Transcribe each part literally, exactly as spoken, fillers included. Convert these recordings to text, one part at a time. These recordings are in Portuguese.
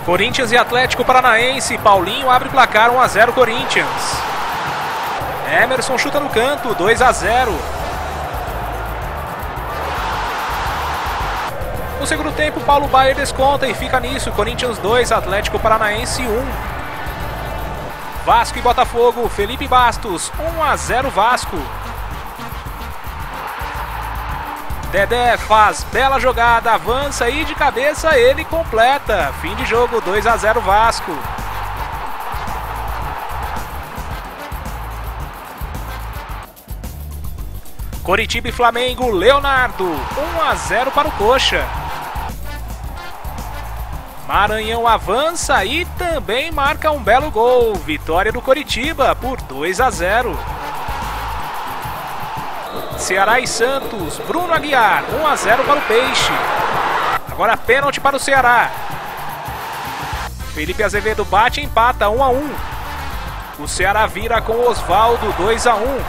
Corinthians e Atlético Paranaense. Paulinho abre placar, um a zero Corinthians. Emerson chuta no canto, dois a zero. No segundo tempo, Paulo Baier desconta e fica nisso. Corinthians dois, Atlético Paranaense um. Vasco e Botafogo. Felipe Bastos, um a zero Vasco. Dedé faz bela jogada, avança e de cabeça ele completa. Fim de jogo, dois a zero Vasco. Coritiba e Flamengo, Leonardo, um a zero para o Coxa. Maranhão avança e também marca um belo gol. Vitória do Coritiba por dois a zero. Ceará e Santos, Bruno Aguiar, um a zero para o Peixe. Agora pênalti para o Ceará. Felipe Azevedo bate e empata, um a um. O Ceará vira com Osvaldo, dois a um.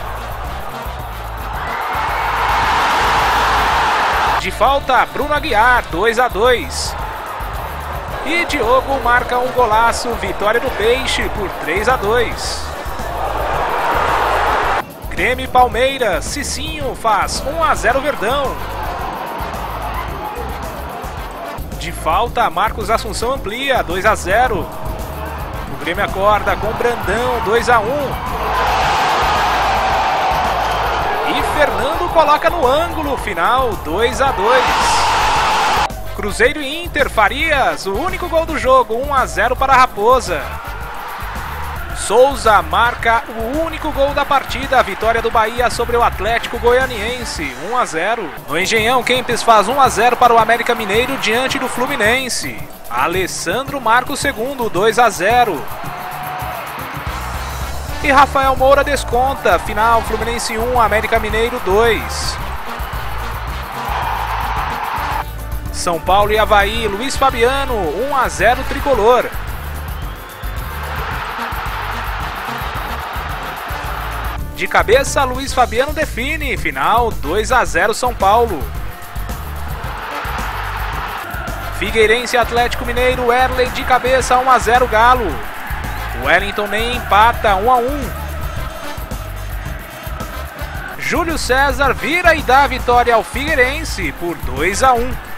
De falta, Bruno Aguiar, dois a dois. E Diogo marca um golaço, vitória do Peixe por três a dois. Grêmio e Palmeiras, Cicinho faz um a zero Verdão. De falta, Marcos Assunção amplia, dois a zero. O Grêmio acorda com Brandão, dois a um. E Fernando coloca no ângulo, final, dois a dois. Cruzeiro e Inter, Farias, o único gol do jogo, um a zero para a Raposa. Souza marca o único gol da partida, a vitória do Bahia sobre o Atlético Goianiense, um a zero. No Engenhão, Kempes faz um a zero para o América Mineiro diante do Fluminense. Alessandro marca o segundo, dois a zero. E Rafael Moura desconta, final Fluminense um, América Mineiro dois. São Paulo e Avaí, Luiz Fabiano, um a zero Tricolor. De cabeça, Luiz Fabiano define, final dois a zero São Paulo. Figueirense e Atlético Mineiro, Erley de cabeça, um a zero Galo. Wellington nem empata, um a um. Júlio César vira e dá a vitória ao Figueirense por dois a um.